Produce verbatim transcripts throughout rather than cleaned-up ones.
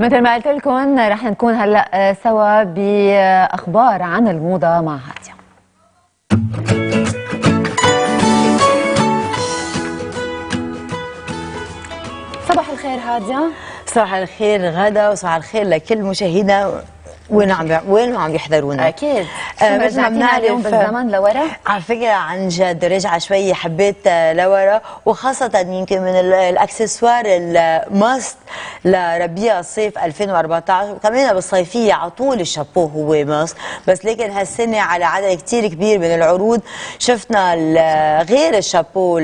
مثل ما قلت لكم رح نكون هلا سوا باخبار عن الموضه مع هاديه. صباح الخير هاديه. صباح الخير غدا، وصباح الخير لكل مشاهدينا وين عم وين عم يحضرونا. اكيد. آه مثل ما بنعرف اليوم بالزمن لورا، على فكره عن جد رجعه شوي حبيت لورا، وخاصه يمكن من الاكسسوار الماست لربيع الصيف ألفين وأربعطعش، وكمان بالصيفيه على طول الشابو هو ماست، بس لكن هالسنه على عدد كثير كبير من العروض شفنا غير الشابو،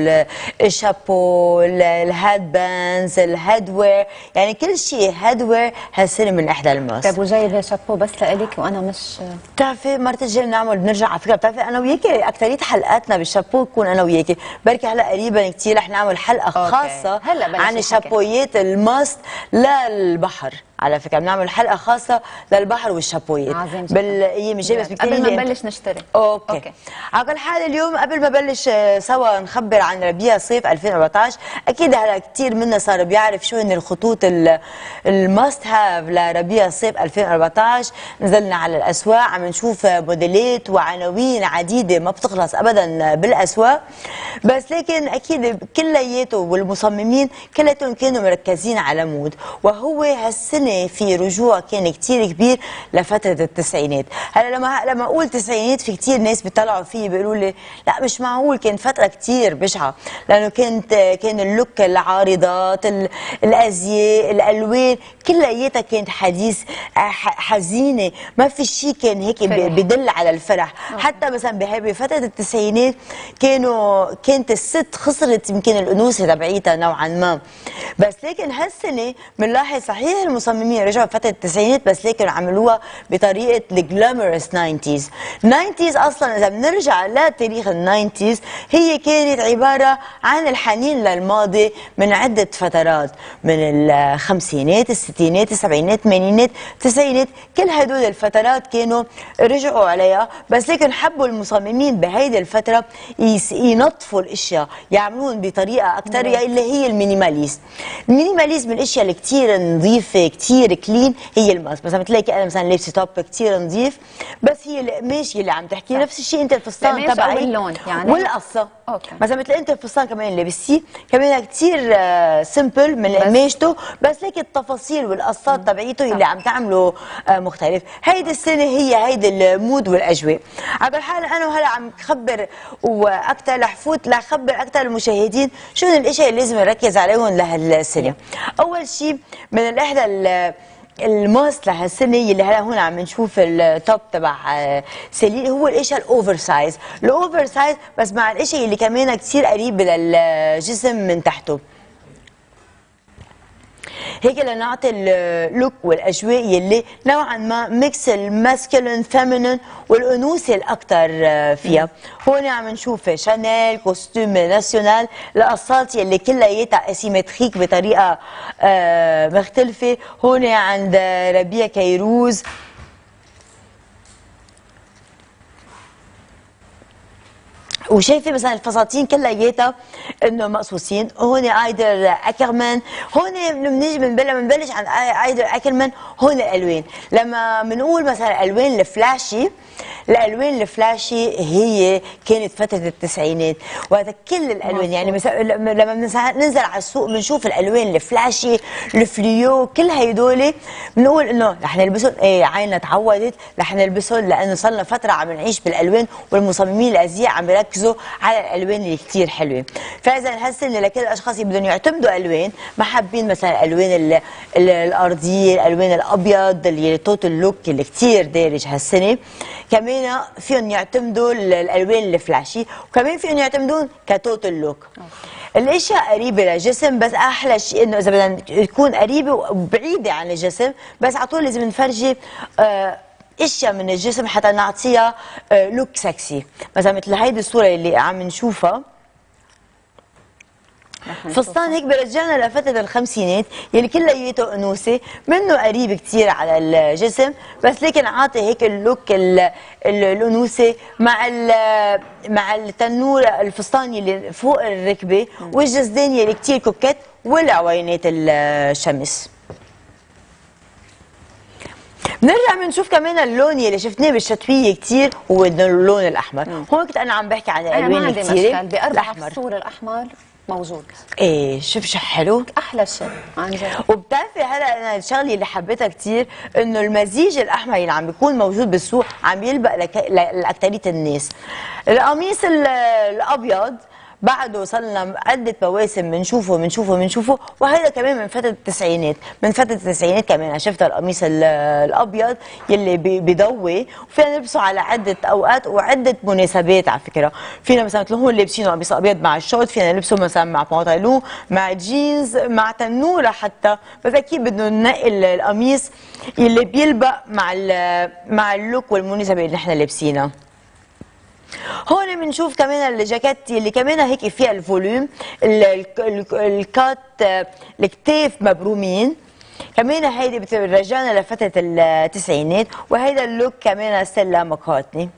الشابو، الهاد بانز، الهيد وير، يعني كل شيء هيد وير هالسنه من احدى الماست. طيب وجايبه شابو بس لإلك وانا مش بتعرفي مرة الجاي بنعمل بنرجع على فكره، بتعرفي انا وياكي اكثريه حلقاتنا بالشابو تكون انا وياكي، بركي هلا قريبا كثير رح نعمل حلقه خاصه هلا عن الشابويات الماست للبحر. على فكره بنعمل حلقه خاصه للبحر والشابويات بالايام الجايه، بس قبل ما نبلش نشتري. اوكي, أوكي. على كل حال اليوم قبل ما نبلش سوا نخبر عن ربيع صيف ألفين وأربعطعش، اكيد هلا كثير منا صار بيعرف شو هن الخطوط الماست هاف لربيع صيف ألفين وأربعطعش. نزلنا على الاسواق عم نشوف موديلات وعناوين عديده ما بتخلص ابدا بالاسواق، بس لكن اكيد كلياته والمصممين كلياتهم كانوا مركزين على مود، وهو هالسنه في رجوع كان كثير كبير لفتره التسعينات. هلا لما لما اقول تسعينات في كثير ناس بيطلعوا فيه بيقولوا لي لا مش معقول، كان فتره كثير بشعه، لانه كانت كان اللوك، العارضات، الازياء، الالوان كلياتها كانت حديث حزينه، ما في شيء كان هيك بدل على الفرح. حتى مثلا بفتره التسعينات كانوا كانت الست خسرت يمكن الانوثه تبعيتها نوعا ما، بس لكن هالسنه بنلاحظ صحيح المصممين رجعوا فتره التسعينات، بس لكن عملوها بطريقه الجلامرس ناينتيز. ناينتيز اصلا اذا بنرجع لتاريخ الناينتيز هي كانت عباره عن الحنين للماضي من عده فترات، من الخمسينات، الستينات، السبعينات، الثمانينات، التسعينات، كل هدول الفترات كانوا رجعوا عليها، بس لكن حبوا المصممين بهيدي الفتره ينظفوا الاشياء، يعملون بطريقه اكثر اللي هي المينيماليست. المينيماليست من الاشياء اللي كثير نظيفه كثير كلين هي الماست، مثلا بتلاقي انا مثلا لابسه توب كثير نظيف، بس هي القماش اللي عم تحكي نفس الشيء، انت الفستان تبعي واللون يعني والقصه. اوكي مثلا مثل انت الفستان كمان لابسيه كمان كثير سمبل من قماشته، بس لكن التفاصيل والقصات تبعيته اللي عم تعمله آه مختلف. هيدي السنه هي هيدي المود والاجواء. على كل حال انا وهلا عم خبر واكثر رح فوت لخبر اكثر المشاهدين شو الاشياء اللي لازم نركز عليهم لهالسنه. اول شيء من الاحدى الماست لهالسنه اللي هلا هون عم نشوف التوب تبع سيلين هو الاشياء الاوفر سايز، الاوفر سايز بس مع الاشياء اللي كمان كثير قريب للجسم من تحته، هيك لنعطي اللوك والاجواء يلي نوعا ما ميكس الماسكولين فيمينين والانوثه الاكثر فيها. هون عم نشوف شانيل، كوستوم ناسيونال، القصات يلي كلياتها اسيمتريك بطريقه آه مختلفه. هون عند ربيع كيروز وشايفه مثلا الفساتين كلياتها انه مقصوصين. هون ايدر اكرمان، هون بنيجي بنبلش عن ايدر اكرمان. هون الالوان لما بنقول مثلا الالوان الفلاشي، الالوان الفلاشي هي كانت فتره التسعينات، وهذا كل الالوان يعني لما ننزل على السوق بنشوف الالوان الفلاشي، الفليو، كل هدول بنقول انه رح نلبسهم، ايه عيننا تعودت رح نلبسهم لانه صار لنا فتره عم نعيش بالالوان، والمصممين الازياء عم يركزوا على الالوان اللي كثير حلوه. فاذا هالسنه لكل الاشخاص اللي بدهم يعتمدوا الوان، ما حابين مثلا الالوان الارضيه، الالوان الابيض اللي توتال لوك اللي كثير دارج هالسنه، كمان فيهم يعتمدوا الالوان الفلاشي، وكمان فيهم يعتمدون كتوتال لوك. الاشياء قريبه للجسم، بس احلى شيء انه اذا بدنا تكون قريبه وبعيده عن الجسم، بس على طول لازم نفرجي آه اشياء من الجسم حتى نعطيها آه لوك سكسي. مثلا مثل هيدي الصوره اللي عم نشوفها، فستان هيك برجعنا لفتره الخمسينات يلي كلياته انوثه، منه قريب كثير على الجسم، بس لكن عاطي هيك اللوك الانوثه مع مع التنور الفستان يلي فوق الركبه، والجزدان يلي كثير كوكيت، والعوينات الشمس. بنرجع بنشوف كمان اللون اللي شفناه بالشتويه كثير هو اللون الاحمر. مم. هون كنت انا عم بحكي عن الالوان كثيره. بأربع فصول الاحمر موجود. ايه شوف شو حلو، احلى شيء عن جد. وبتعرفي هلا انا الشغله اللي حبيتها كثير انه المزيج الاحمر اللي عم بيكون موجود بالسوق عم يلبق لاكثريه الناس. القميص الابيض بعده صلنا عدة مواسم بنشوفه بنشوفه بنشوفه وهذا كمان من فترة التسعينات، من فترة التسعينات كمان شفت القميص الأبيض يلي بيضوي وفينا نلبسه على عدة أوقات وعدة مناسبات على فكرة. فينا مثلا مثل هون لابسينه قميص أبيض مع الشورت، فينا نلبسه مثلا مع بنطلون مع جينز مع تنورة حتى، بس أكيد بدنا ننقي القميص يلي بيلبق مع مع اللوك والمناسبة اللي نحن لابسينها. هون بنشوف كمان الجاكيت اللي كمان هيك فيها الفوليوم، الكات الكتاف مبرومين كمان، هيدي بترجعنا لفتره التسعينات، وهيدا اللوك كمان ستيلا ماكارتني.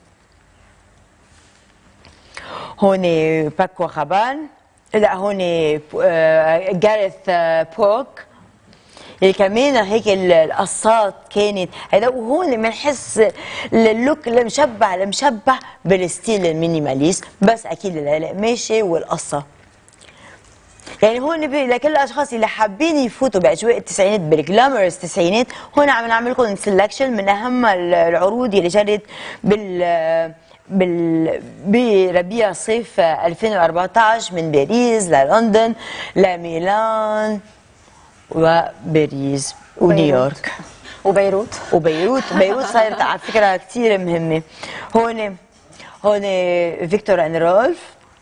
هون باكو خابان، لا هون جاريث بورك اللي كمان هيك القصات كانت هذا، وهون بنحس اللوك المشبع المشبع بالستيل المينيماليست، بس اكيد القماشه والقصه. يعني هون لكل الاشخاص اللي حابين يفوتوا باجواء التسعينات بالجلامرس التسعينات، هون عم نعمل لكم سelection من اهم العروض اللي جرت بال بال بربيع صيف ألفين وأربعطعش من باريس للندن لميلان وباريس ونيويورك وبيروت وبيروت بيروت صارت على فكره كثير مهمه. هون هون فيكتور اند رولف،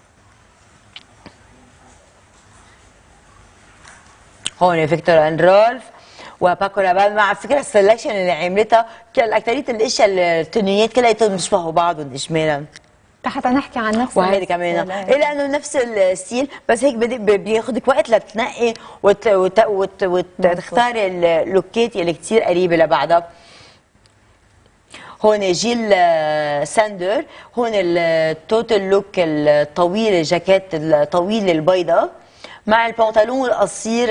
هون فيكتور اند رولف وباكو رابان. مع فكره السلكشن اللي عملتها اكثريه الاشياء التنيات كلها بيشبهوا بعضهم اجمالا، حتى نحكي عن نفس وهيدي كمان ايه لانه نفس الستيل، بس هيك بياخذك وقت لتنقي وت... وت... وت... وتختاري اللوكات اللي كثير قريبه لبعضها. هون جيل ساندر، هون التوتال لوك الطويل، الجاكيت الطويل البيضاء مع البنطلون القصير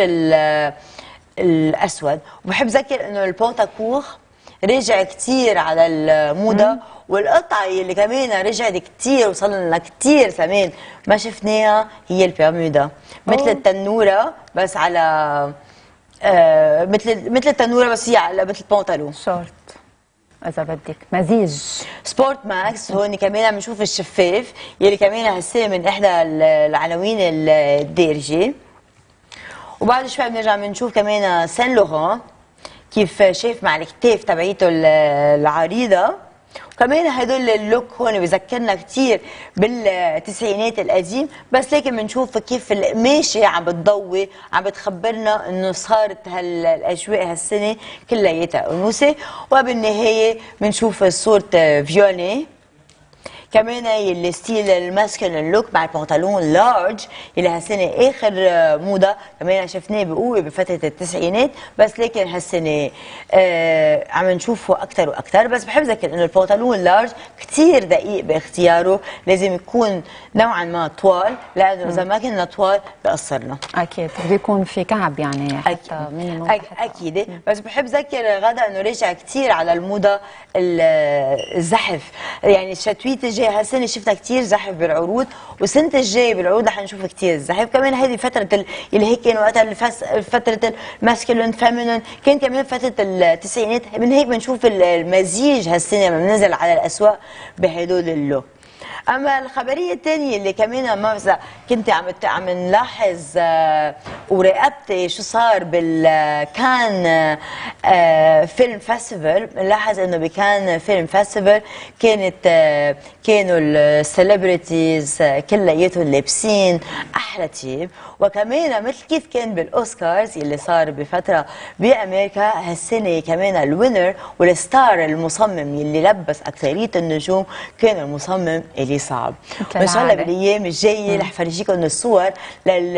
الاسود. وبحب ذكر انه البونتاكور رجع كثير على الموضه، والقطعه اللي كمان رجعت كثير وصل لنا كثير زمان ما شفناها هي البرمودا، مثل التنوره بس على آه مثل مثل التنوره بس هي على مثل بنطلون شورت اذا بدك مزيج. سبورت ماكس هون كمان عم نشوف الشفاف يلي كمان هالسنه من احدى العناوين الدارجه. وبعد شوي بنرجع بنشوف كمان سان لوران كيف شاف مع الكتاف تبعيته العريضه، وكمان هدول اللوك هون بذكرنا كثير بالتسعينات القديم، بس لكن بنشوف كيف القماشه عم بتضوي عم بتخبرنا انه صارت هالاجواء هالسنه كلياتها انوثه. وبالنهايه بنشوف صوره فيوني كمان الستيل الماسكولين لوك مع البنطلون لارج اللي هالسنه اخر موضه كمان شفناه بقوه بفتره التسعينات، بس لكن هالسنه آه عم نشوفه اكثر واكثر. بس بحب ذكر انه البنطلون لارج كثير دقيق باختياره، لازم يكون نوعا ما طوال، لانه اذا ما كنا طوال بقصرنا. اكيد بيكون في كعب يعني حتى أكيد. من أك اكيد مم. بس بحب ذكر غدا انه رجع كثير على الموضه الزحف، يعني الشتويه الجاي هالسنه شفنا كثير زحف بالعروض، والسنه الجايه بالعروض رح نشوف كثير زحف. كمان هذه فتره اللي هيك كان وقتها الفس... فتره الماسكولين فيمينين، كان كمان فتره التسعينات، من هيك بنشوف المزيج هالسنه لما بننزل على الاسواق بهدول اللوك. اما الخبريه الثانيه اللي كمان ما كنت عم عم نلاحظ آه وراقبت شو صار بالكان آه فيلم فيستيفال، بنلاحظ انه بكان فيلم فيستيفال كانت آه كانوا السليبرتيز آه كلياتهم لابسين احلى تيب، وكمان مثل كيف كان بالاوسكارز اللي صار بفتره بامريكا هالسنه كمان الوينر والستار المصمم اللي لبس اكثريه النجوم كان المصمم اللي الي صعب. وان شاء الله بالايام الجايه رح فرجيكم الصور لل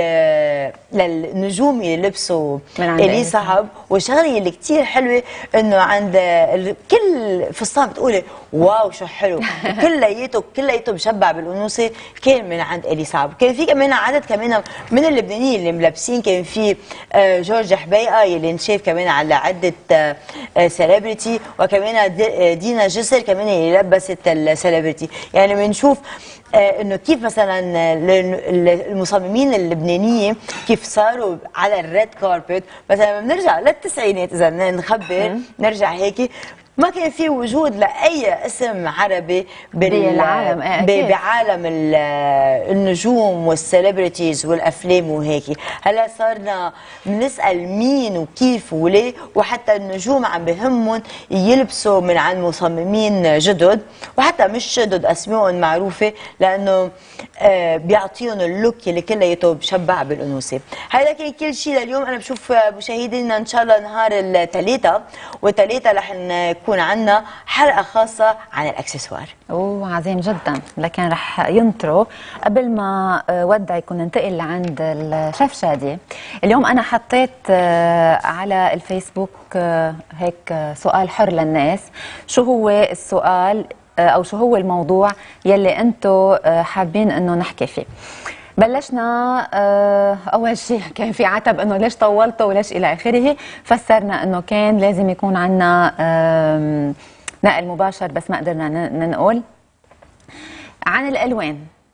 للنجوم اللي لبسوا الي صعب. والشغله اللي كثير حلوه انه عند كل فستان بتقولي واو شو حلو، كلياته كلياته مشبع بالانوثه كان من عند الي صعب. كان في كمان عدد كمان من اللبنانيين اللي ملبسين، كان في جورج حبيقه اللي انشاف كمان على عده سيلبرتي، وكمان دينا جسر كمان اللي لبست السيلبرتي. يعني بنشوف انه كيف مثلا المصممين اللبنانيين كيف صاروا على الريد كاربت. مثلا بنرجع للتسعينات اذا نخبر نرجع هيك، ما كان في وجود لاي اسم عربي بالعالم بعالم النجوم والسيلبرتيز والافلام وهيك. هلا صرنا بنسال مين وكيف وليه، وحتى النجوم عم بهمهم يلبسوا من عند مصممين جدد، وحتى مش جدد اسمائهم معروفه، لانه بيعطيهم اللوك اللي كلياته بشبع بالانوثه. هذا كان كل شيء لليوم. انا بشوف مشاهدينا ان شاء الله نهار الثلاثاء، والثلاثاء رح يكون عندنا حلقه خاصه عن الاكسسوار. اوه عظيم جدا، لكن رح ينطروا قبل ما ودعكم ننتقل لعند الشيف شادي. اليوم انا حطيت على الفيسبوك هيك سؤال حر للناس، شو هو السؤال او شو هو الموضوع يلي انتم حابين انه نحكي فيه. بلشنا اول شيء كان في عتب انه ليش طولتوا وليش الى اخره، فسرنا انه كان لازم يكون عندنا نقل مباشر بس ما قدرنا ننقل. عن الالوان،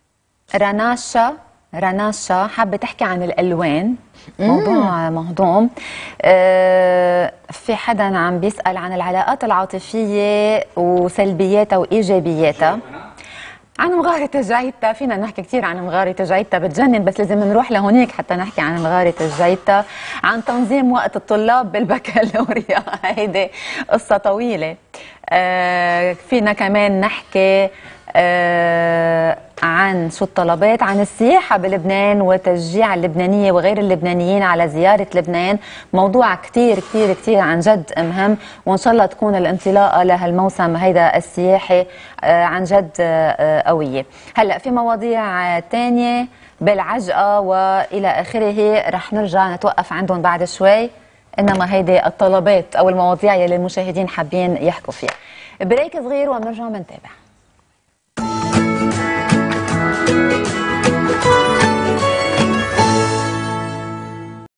رناشا رناشا حابه تحكي عن الالوان، موضوع مهضوم. أه في حدا عم بيسال عن العلاقات العاطفيه وسلبياتها وايجابياتها. عن مغارة الجيتة، فينا نحكي كثير عن مغارة الجيتة بتجنن، بس لازم نروح لهونيك حتى نحكي عن مغارة الجيتة. عن تنظيم وقت الطلاب بالبكالوريا، هيدي قصة طويلة. آه فينا كمان نحكي آه عن شو الطلبات، عن السياحة بلبنان وتشجيع اللبنانية وغير اللبنانيين على زيارة لبنان. موضوع كتير كتير كتير عن جد مهم، وإن شاء الله تكون الانطلاقة لهالموسم هيدا السياحي عن جد قوية. هلأ في مواضيع تانية بالعجقة وإلى آخره رح نرجع نتوقف عندهم بعد شوي، إنما هيدي الطلبات أو المواضيع يلي المشاهدين حابين يحكوا فيها. بريك صغير وبنرجع بنتابع.